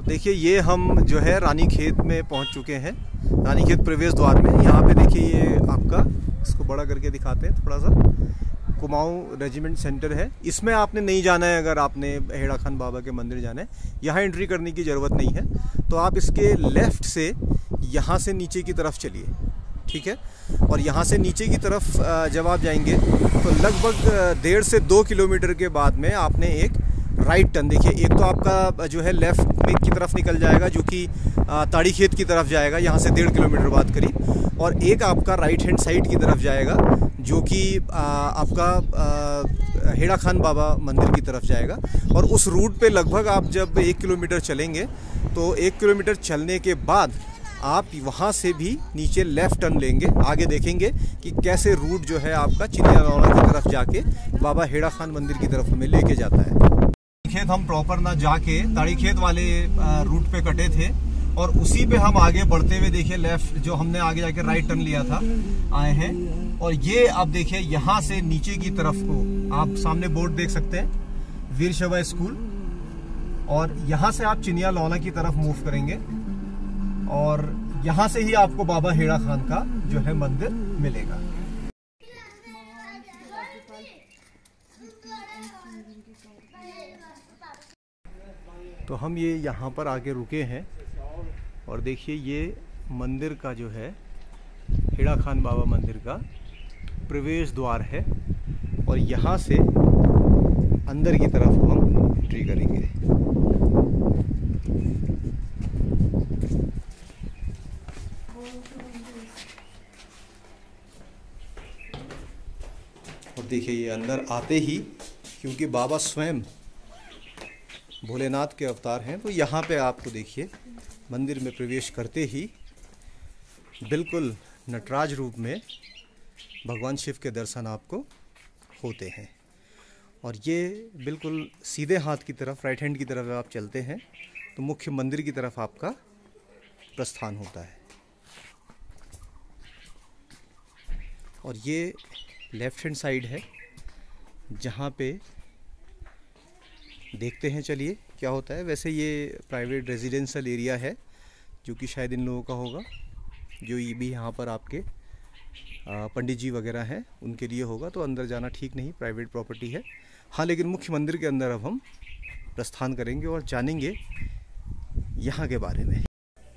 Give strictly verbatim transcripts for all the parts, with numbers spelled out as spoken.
देखिए ये हम जो है रानीखेत में पहुंच चुके हैं, रानीखेत प्रवेश द्वार में। यहाँ पे देखिए ये आपका, इसको बड़ा करके दिखाते हैं थोड़ा सा, कुमाऊं रेजिमेंट सेंटर है। इसमें आपने नहीं जाना है, अगर आपने हेड़ा खान बाबा के मंदिर जाना है, यहाँ एंट्री करने की ज़रूरत नहीं है। तो आप इसके लेफ़्ट से यहाँ से नीचे की तरफ चलिए, ठीक है। और यहाँ से नीचे की तरफ जब आप जाएंगे तो लगभग डेढ़ से दो किलोमीटर के बाद में आपने एक राइट टर्न, देखिए एक तो आपका जो है लेफ़्ट में की तरफ निकल जाएगा जो कि ताड़ीखेत की तरफ जाएगा, यहाँ से डेढ़ किलोमीटर बाद करीब, और एक आपका राइट हैंड साइड की तरफ जाएगा जो कि आपका हेड़ा खान बाबा मंदिर की तरफ जाएगा। और उस रूट पे लगभग आप जब एक किलोमीटर चलेंगे तो एक किलोमीटर चलने के बाद आप वहाँ से भी नीचे लेफ़्ट टर्न लेंगे। आगे देखेंगे कि कैसे रूट जो है आपका चिनियालौना की तरफ जाके बाबा हेड़ा खान मंदिर की तरफ हमें लेके जाता है। खेत हम प्रॉपर ना जाके ताड़ीखेत वाले रूट पे कटे थे और उसी पे हम आगे बढ़ते हुए देखिए लेफ्ट जो हमने आगे जाके राइट टर्न लिया था आए हैं। और ये आप देखिए यहाँ से नीचे की तरफ को आप सामने बोर्ड देख सकते हैं, वीर शैव स्कूल, और यहाँ से आप चिनियालौना की तरफ मूव करेंगे और यहाँ से ही आपको बाबा हेड़ा खान का जो है मंदिर मिलेगा। तो हम ये यहाँ पर आके रुके हैं और देखिए ये मंदिर का जो है हेड़ा खान बाबा मंदिर का प्रवेश द्वार है और यहाँ से अंदर की तरफ हम एंट्री करेंगे। और देखिए ये अंदर आते ही, क्योंकि बाबा स्वयं भोलेनाथ के अवतार हैं, तो यहाँ पे आपको देखिए मंदिर में प्रवेश करते ही बिल्कुल नटराज रूप में भगवान शिव के दर्शन आपको होते हैं। और ये बिल्कुल सीधे हाथ की तरफ, राइट हैंड की तरफ आप चलते हैं तो मुख्य मंदिर की तरफ आपका प्रस्थान होता है। और ये लेफ्ट हैंड साइड है जहाँ पे देखते हैं, चलिए क्या होता है। वैसे ये प्राइवेट रेजिडेंशियल एरिया है जो कि शायद इन लोगों का होगा, जो ये भी यहाँ पर आपके पंडित जी वगैरह हैं उनके लिए होगा। तो अंदर जाना ठीक नहीं, प्राइवेट प्रॉपर्टी है। हाँ, लेकिन मुख्य मंदिर के अंदर अब हम प्रस्थान करेंगे और जानेंगे यहाँ के बारे में।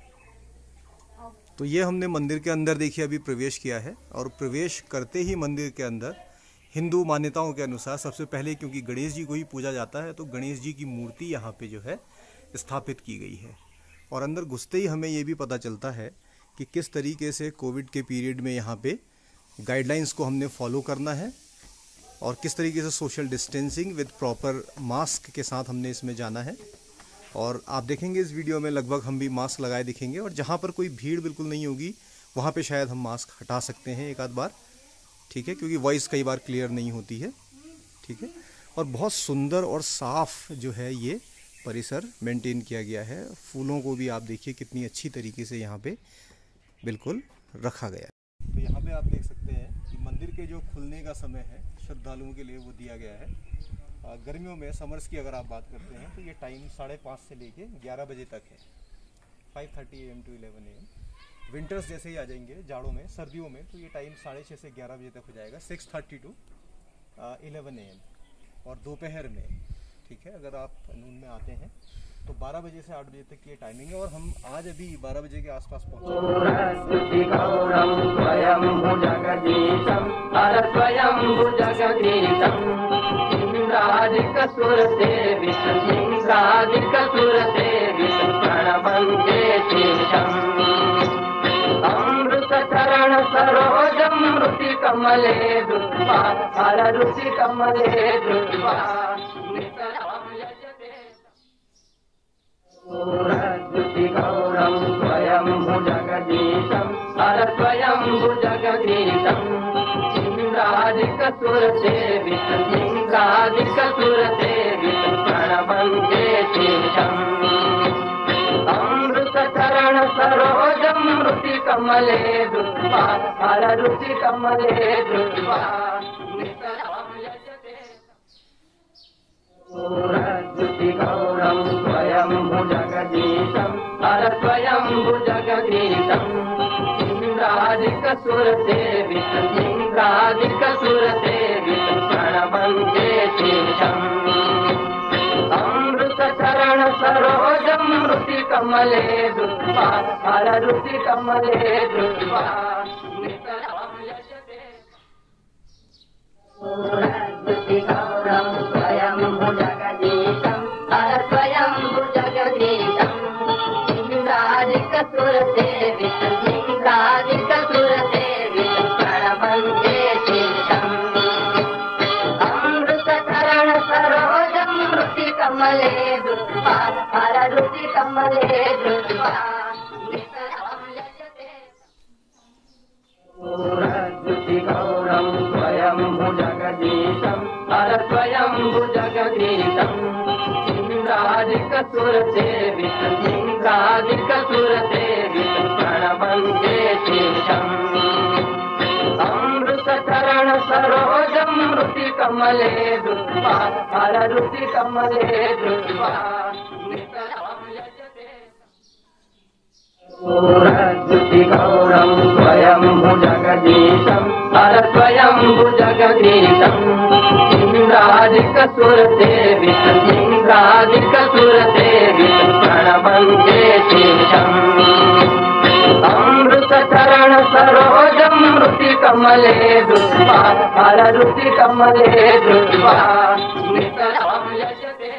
तो ये हमने मंदिर के अंदर देखिए अभी प्रवेश किया है और प्रवेश करते ही मंदिर के अंदर हिंदू मान्यताओं के अनुसार सबसे पहले, क्योंकि गणेश जी को ही पूजा जाता है, तो गणेश जी की मूर्ति यहाँ पे जो है स्थापित की गई है। और अंदर घुसते ही हमें ये भी पता चलता है कि किस तरीके से कोविड के पीरियड में यहाँ पे गाइडलाइंस को हमने फॉलो करना है और किस तरीके से social distancing with proper mask के साथ हमने इसमें जाना है। और आप देखेंगे इस वीडियो में लगभग हम भी मास्क लगाए दिखेंगे, और जहाँ पर कोई भीड़ बिल्कुल नहीं होगी वहाँ पे शायद हम मास्क हटा सकते हैं एक आध बार, ठीक है, क्योंकि वॉइस कई बार क्लियर नहीं होती है, ठीक है। और बहुत सुंदर और साफ़ जो है ये परिसर मेंटेन किया गया है। फूलों को भी आप देखिए कितनी अच्छी तरीके से यहाँ पे बिल्कुल रखा गया है। तो यहाँ पे आप देख सकते हैं कि मंदिर के जो खुलने का समय है श्रद्धालुओं के लिए वो दिया गया है। गर्मियों में, समर्स की अगर आप बात करते हैं तो ये टाइम साढ़े पाँच से लेके ग्यारह बजे तक है, five thirty A M to eleven A M. Winters जैसे ही आ जाएंगे जाड़ों में, सर्दियों में, तो ये टाइम साढ़े छः से ग्यारह बजे तक हो जाएगा, six thirty to eleven A M. और दोपहर में, ठीक है, अगर आप नून में आते हैं तो बारह बजे से आठ बजे तक की टाइमिंग है। और हम आज अभी बारह बजे के आसपास पहुँचे। अमृत चरण सरोजम रुचि कमले दुष्पा, हर रुचि कमले दुष्पा। गौरम स्वयं भुजगदीशम, हर स्वयं भुजगदीशम। इंद्रादिक सुर सेवित, इंद्रादिक सुर सेवित, प्रणवंदे शीर्षम। अमृत चरण सरोजम रुचि कमले दुष्पा, हर रुचि कमले दुष्पा। गौरम स्वयं भुजग जगदीशं हर स्वयंभु जगदीशं इंद्रादिकसुरसेवितं इंद्रादिकसुरसेवितं प्रणवन्ते शीर्षम् अमृतचरण सरोजं रुचि कमले दृष्ट्वा हर रुचि कमले दृष्ट्वा नितरां यजते गौरं स्वयंभु जगदीशं हर स्वयंभु जगदीशं इंद्रादिकसुरसेवितं इंद्रादिकसुरसेवितं प्रणवन्ते शीर्षम् अमृतचरण सरोजं रुचि कमले दृष्ट्वा हर रुचि कमले दृष्ट्वा नितरां यजते गौरं स्वयंभु जगदीशं हर स्वयंभु जगदीशं इंद्रादिकसुरसेवितं इंद्रादिकसुरसेवितं प्रणवन्ते शीर्षम् अमृतचरण सरोजं रुचि कमले दृष्ट्वा हर रुचि कमले दृष्ट्वा नितरां यजते गौरं स्वयंभु जगदीशं हर स्वयंभु जगदीशं इंद्रादिकसुरसेवितं इंद्रादिकसुरसेवितं प्रणवन्ते शीर्षम् अमृतचरण सरोजं रुचि कमले दृष्ट्वा हर रुचि कमले दृष्ट्वा नितरां यजते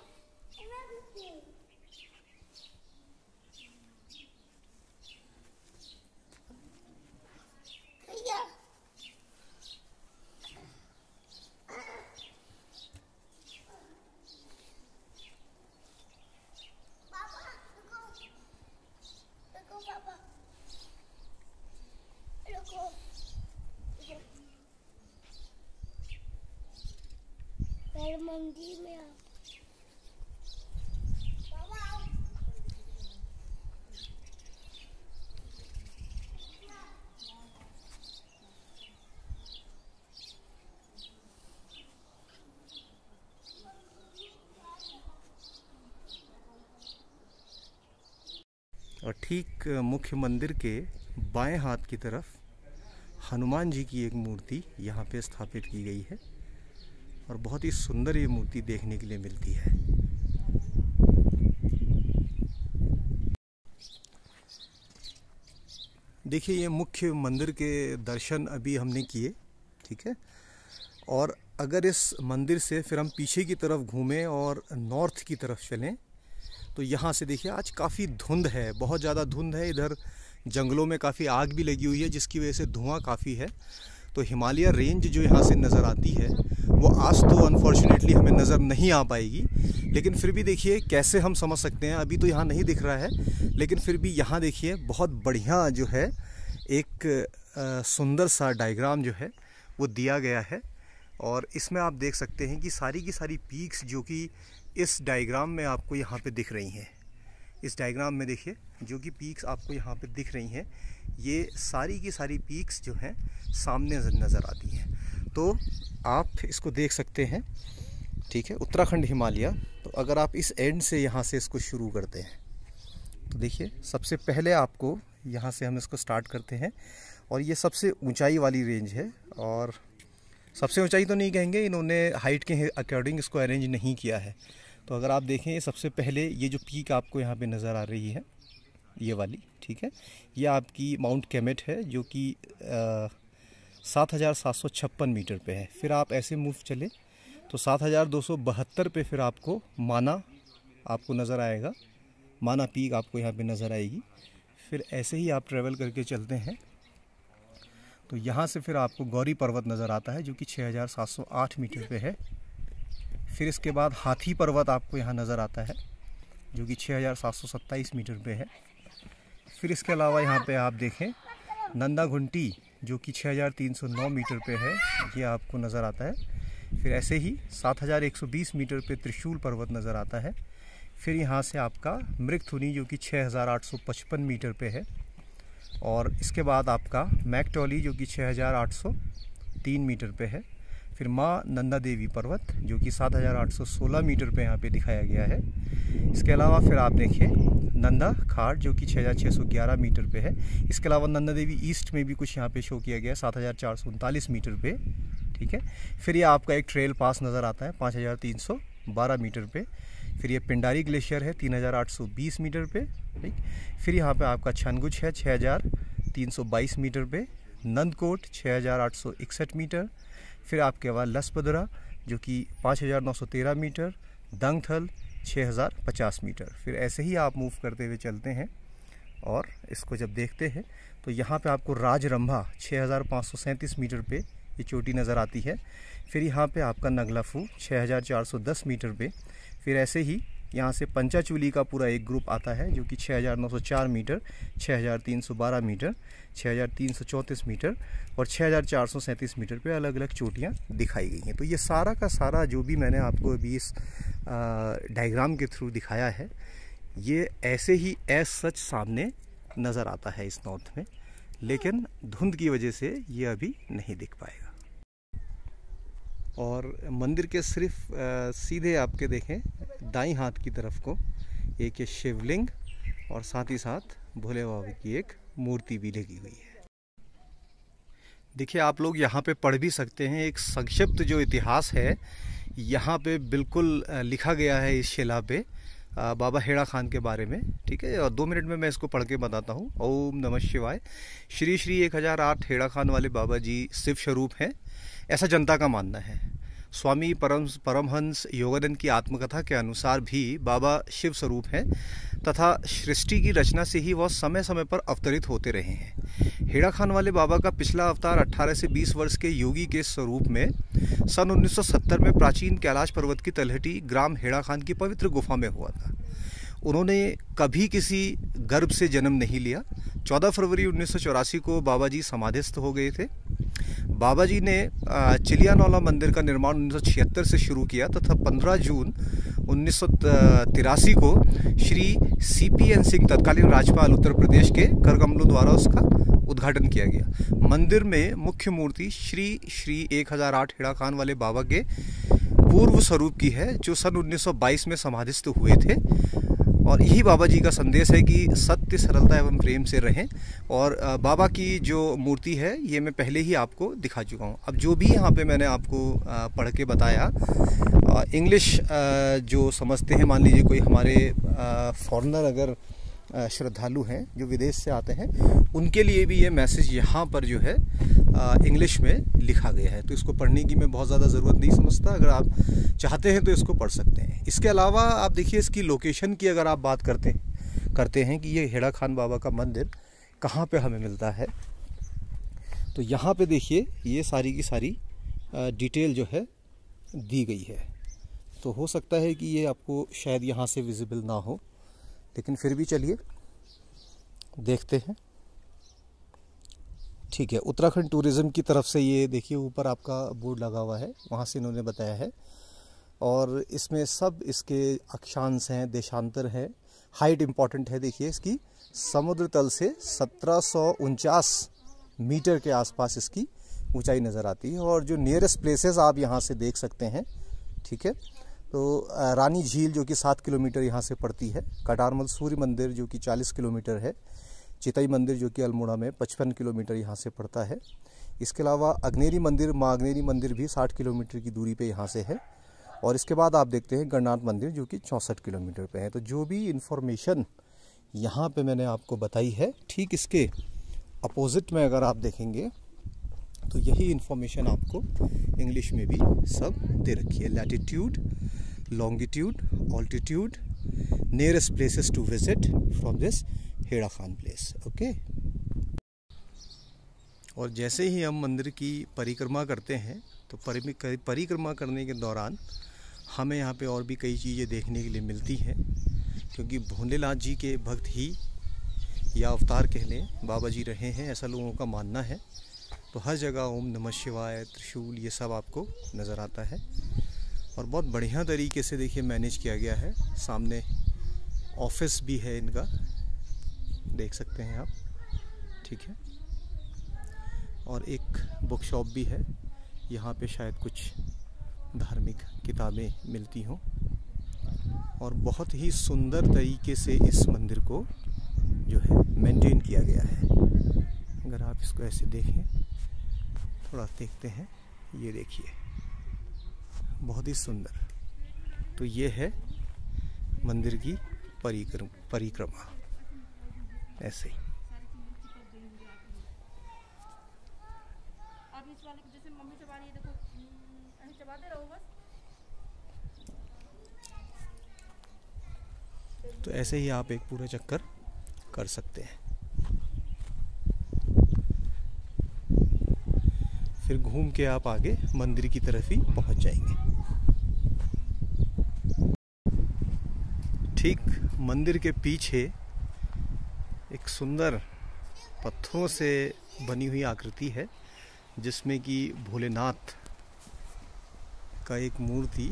मंदिर में और ठीक मुख्य मंदिर के बाएं हाथ की तरफ हनुमान जी की एक मूर्ति यहाँ पे स्थापित की गई है और बहुत ही सुंदर ये मूर्ति देखने के लिए मिलती है। देखिए ये मुख्य मंदिर के दर्शन अभी हमने किए, ठीक है। और अगर इस मंदिर से फिर हम पीछे की तरफ घूमें और नॉर्थ की तरफ चलें तो यहाँ से देखिए आज काफ़ी धुंध है, बहुत ज़्यादा धुंध है। इधर जंगलों में काफ़ी आग भी लगी हुई है जिसकी वजह से धुआं काफ़ी है। तो हिमालय रेंज जो यहाँ से नज़र आती है वो आज तो अनफॉर्चुनेटली हमें नज़र नहीं आ पाएगी, लेकिन फिर भी देखिए कैसे हम समझ सकते हैं। अभी तो यहाँ नहीं दिख रहा है, लेकिन फिर भी यहाँ देखिए बहुत बढ़िया जो है एक आ, सुंदर सा डायग्राम जो है वो दिया गया है। और इसमें आप देख सकते हैं कि सारी की सारी पीक्स जो कि इस डायग्राम में आपको यहाँ पे दिख रही हैं, इस डायग्राम में देखिए जो कि पीक्स आपको यहाँ पे दिख रही हैं, ये सारी की सारी पीक्स जो हैं सामने नज़र आती हैं। तो आप इसको देख सकते हैं, ठीक है, उत्तराखंड हिमालय। तो अगर आप इस एंड से यहाँ से इसको शुरू करते हैं तो देखिए सबसे पहले आपको यहाँ से हम इसको स्टार्ट करते हैं और ये सबसे ऊंचाई वाली रेंज है। और सबसे ऊंचाई तो नहीं कहेंगे, इन्होंने हाइट के अकॉर्डिंग इसको अरेंज नहीं किया है। तो अगर आप देखें सबसे पहले ये जो पीक आपको यहाँ पे नज़र आ रही है ये वाली, ठीक है, ये आपकी माउंट कैमेट है जो कि सात हज़ार सात सौ छप्पन मीटर पे है। फिर आप ऐसे मूव चले तो सात हज़ार दो सौ बहत्तर पे फिर आपको माना आपको नज़र आएगा, माना पीक आपको यहाँ पे नज़र आएगी। फिर ऐसे ही आप ट्रैवल करके चलते हैं तो यहाँ से फिर आपको गौरी पर्वत नज़र आता है जो कि छः हज़ार सात सौ आठ मीटर पे है। फिर इसके बाद हाथी पर्वत आपको यहाँ नज़र आता है जो कि छः हज़ार सात सौ सत्ताईस मीटर पे है। फिर इसके अलावा यहाँ पे आप देखें नंदा घुंटी जो कि छः हज़ार तीन सौ नौ मीटर पे है, ये आपको नज़र आता है। फिर ऐसे ही सात हज़ार एक सौ बीस मीटर पे त्रिशूल पर्वत नज़र आता है। फिर यहाँ से आपका मृगथुनी जो कि छः हज़ार आठ सौ पचपन मीटर पे है। और इसके बाद आपका मैकटॉली जो कि छः हज़ार आठ सौ तीन मीटर पे है। फिर माँ नंदा देवी पर्वत जो कि सात हज़ार आठ सौ सोलह मीटर पे यहाँ पे दिखाया गया है। इसके अलावा फिर आप देखिए नंदा खाट जो कि छः हज़ार छः सौ ग्यारह मीटर पे है। इसके अलावा नंदा देवी ईस्ट में भी कुछ यहाँ पे शो किया गया है सात हज़ार चार सौ उनतालीस मीटर पे, ठीक है। फिर ये आपका एक ट्रेल पास नज़र आता है पाँच हज़ार तीन सौ बारह मीटर पे। फिर ये पिंडारी ग्लेशियर है तीन हज़ार आठ सौ बीस मीटर पे, ठीक। फिर यहाँ पे आपका छनगुच है छः हज़ार तीन सौ बाईस मीटर पे, नंदकोट छः हज़ार आठ सौ इकसठ मीटर। फिर आपके बाद लसपदरा जो कि पाँच हज़ार नौ सौ तेरह मीटर, दंगथल छः हज़ार पचास मीटर। फिर ऐसे ही आप मूव करते हुए चलते हैं और इसको जब देखते हैं तो यहाँ पे आपको राजरंभा छः हज़ार पाँच सौ सैंतीस मीटर पे ये चोटी नज़र आती है। फिर यहाँ पे आपका नगलाफू छः हज़ार चार सौ दस मीटर पे। फिर ऐसे ही यहाँ से पंचाचूली का पूरा एक ग्रुप आता है जो कि छः हज़ार नौ सौ चार मीटर, छः हज़ार तीन सौ बारह मीटर, छः हज़ार तीन सौ चौंतीस मीटर और छः हज़ार चार सौ सैंतीस मीटर पे अलग अलग चोटियाँ दिखाई गई हैं। तो ये सारा का सारा जो भी मैंने आपको अभी इस डायग्राम के थ्रू दिखाया है ये ऐसे ही एज सच सामने नज़र आता है इस नॉर्थ में, लेकिन धुंध की वजह से ये अभी नहीं दिख पाएगा। और मंदिर के सिर्फ आ, सीधे आपके देखें दाईं हाथ की तरफ को एक ये शिवलिंग और साथ ही साथ भोले बाबा की एक मूर्ति भी लगी हुई है। देखिए आप लोग यहाँ पे पढ़ भी सकते हैं, एक संक्षिप्त जो इतिहास है यहाँ पे बिल्कुल लिखा गया है इस शिला पे बाबा हेड़ा खान के बारे में, ठीक है। और दो मिनट में मैं इसको पढ़ के बताता हूँ। ओम नमः शिवाय। श्री श्री एक हज़ार आठ हेड़ा खान वाले बाबा जी शिव स्वरूप हैं, ऐसा जनता का मानना है। स्वामी परम परमहंस योगानंद की आत्मकथा के अनुसार भी बाबा शिव स्वरूप हैं तथा सृष्टि की रचना से ही वह समय समय पर अवतरित होते रहे हैं। हेड़ा खान वाले बाबा का पिछला अवतार अठारह से बीस वर्ष के योगी के स्वरूप में सन उन्नीस सौ सत्तर में प्राचीन कैलाश पर्वत की तलहटी ग्राम हेड़ा खान की पवित्र गुफा में हुआ था। उन्होंने कभी किसी गर्भ से जन्म नहीं लिया। चौदह फरवरी उन्नीस सौ चौरासी को बाबा जी समाधिस्थ हो गए थे। बाबा जी ने चिलियानौला मंदिर का निर्माण उन्नीस सौ छिहत्तर से शुरू किया तथा पंद्रह जून उन्नीस सौ तिरासी को Shri C P N Singh तत्कालीन राज्यपाल उत्तर प्रदेश के करकमलों द्वारा उसका उद्घाटन किया गया। मंदिर में मुख्य मूर्ति श्री श्री एक हज़ार आठ हेड़ा खान वाले बाबा के पूर्व स्वरूप की है जो सन उन्नीस सौ बाईस में समाधिस्थ हुए थे। और यही बाबा जी का संदेश है कि सत्य, सरलता एवं प्रेम से रहें। और बाबा की जो मूर्ति है ये मैं पहले ही आपको दिखा चुका हूँ। अब जो भी यहाँ पे मैंने आपको पढ़ के बताया, इंग्लिश जो समझते हैं, मान लीजिए कोई हमारे फॉरेनर अगर श्रद्धालु हैं जो विदेश से आते हैं, उनके लिए भी ये मैसेज यहाँ पर जो है इंग्लिश में लिखा गया है। तो इसको पढ़ने की मैं बहुत ज़्यादा ज़रूरत नहीं समझता, अगर आप चाहते हैं तो इसको पढ़ सकते हैं। इसके अलावा आप देखिए इसकी लोकेशन की अगर आप बात करते हैं करते हैं कि ये हेड़ा खान बाबा का मंदिर कहाँ पे हमें मिलता है, तो यहाँ पे देखिए ये सारी की सारी डिटेल जो है दी गई है। तो हो सकता है कि ये आपको शायद यहाँ से विजिबल ना हो, लेकिन फिर भी चलिए देखते हैं, ठीक है। उत्तराखंड टूरिज़्म की तरफ से ये देखिए ऊपर आपका बोर्ड लगा हुआ है, वहाँ से इन्होंने बताया है। और इसमें सब इसके अक्षांश हैं, देशांतर है, हाइट इम्पॉर्टेंट है। देखिए इसकी समुद्र तल से सत्रह सौ उनचास मीटर के आसपास इसकी ऊंचाई नज़र आती है। और जो नियरेस्ट प्लेसेस आप यहाँ से देख सकते हैं, ठीक है। तो रानी झील जो कि सात किलोमीटर यहाँ से पड़ती है, कटारमल सूर्य मंदिर जो कि चालीस किलोमीटर है, चितई मंदिर जो कि अल्मोड़ा में पचपन किलोमीटर यहाँ से पड़ता है। इसके अलावा अग्नेरी मंदिर, माँ अग्नेरी मंदिर भी साठ किलोमीटर की दूरी पे यहाँ से है। और इसके बाद आप देखते हैं गणनाथ मंदिर जो कि चौंसठ किलोमीटर पे है। तो जो भी इन्फॉर्मेशन यहाँ पे मैंने आपको बताई है, ठीक इसके अपोजिट में अगर आप देखेंगे तो यही इन्फॉर्मेशन आपको इंग्लिश में भी सब दे रखी है। Latitude, longitude, altitude, nearest places to visit from this Heda Khan place, okay. और जैसे ही हम मंदिर की परिक्रमा करते हैं तो परिक्रमा करने के दौरान हमें यहाँ पे और भी कई चीज़ें देखने के लिए मिलती हैं, क्योंकि भोलेनाथ जी के भक्त ही या अवतार कह लें बाबा जी रहे हैं, ऐसा लोगों का मानना है। तो हर जगह ओम नमः शिवाय, त्रिशूल, ये सब आपको नज़र आता है। और बहुत बढ़िया तरीके से देखिए मैनेज किया गया है। सामने ऑफिस भी है इनका, देख सकते हैं आप, ठीक है। और एक बुक शॉप भी है। यहाँ पे शायद कुछ धार्मिक किताबें मिलती हों। और बहुत ही सुंदर तरीके से इस मंदिर को जो है मेंटेन किया गया है। अगर आप इसको ऐसे देखें, थोड़ा देखते हैं, ये देखिए बहुत ही सुंदर। तो ये है मंदिर की परिक्रम परिक्रमा ऐसे ही। तो ऐसे ही आप एक पूरा चक्कर कर सकते हैं। फिर घूम के आप आगे मंदिर की तरफ ही पहुंच जाएंगे। ठीक मंदिर के पीछे एक सुंदर पत्थरों से बनी हुई आकृति है, जिसमें कि भोलेनाथ का एक मूर्ति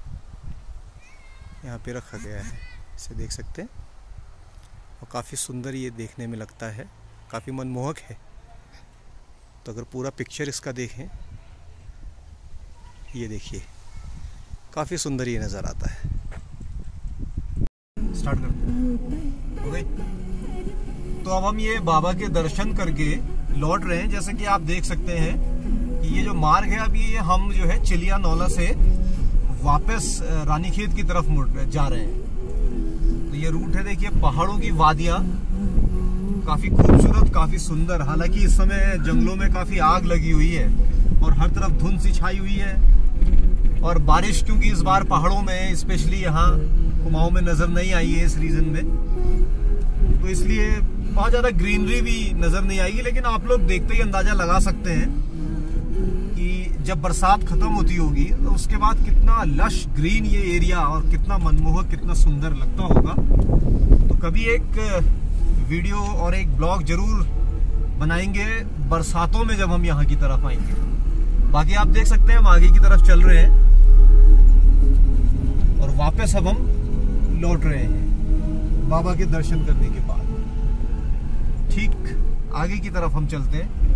यहाँ पे रखा गया है। इसे देख सकते हैं और काफ़ी सुंदर ये देखने में लगता है, काफ़ी मनमोहक है। तो अगर पूरा पिक्चर इसका देखें, ये देखिए काफ़ी सुंदर ये नज़र आता है। स्टार्ट करते हैं। हो गई। तो अब हम ये बाबा के दर्शन करके लौट रहे हैं। जैसे कि आप देख सकते हैं कि ये जो मार्ग है, अभी ये हम जो है चिलिया नौला से वापस रानीखेत की तरफ मुड़ जा रहे हैं। तो ये रूट है, देखिए पहाड़ों की वादियाँ, काफी खूबसूरत, काफी सुंदर। हालांकि इस समय जंगलों में काफी आग लगी हुई है और हर तरफ धुंध सी छाई हुई है। और बारिश क्योंकि इस बार पहाड़ों में, स्पेशली यहाँ कुमाऊं में नजर नहीं आई है इस रीजन में, तो इसलिए बहुत ज्यादा ग्रीनरी भी नजर नहीं आएगी। लेकिन आप लोग देखते ही अंदाजा लगा सकते हैं कि जब बरसात खत्म होती होगी तो उसके बाद कितना लश ग्रीन ये एरिया और कितना मनमोहक, कितना सुंदर लगता होगा। तो कभी एक वीडियो और एक ब्लॉग जरूर बनाएंगे बरसातों में जब हम यहाँ की तरफ आएंगे। बाकी आप देख सकते हैं हम आगे की तरफ चल रहे हैं और वापस अब हम लौट रहे हैं बाबा के दर्शन करने के बाद। ठीक आगे की तरफ हम चलते हैं।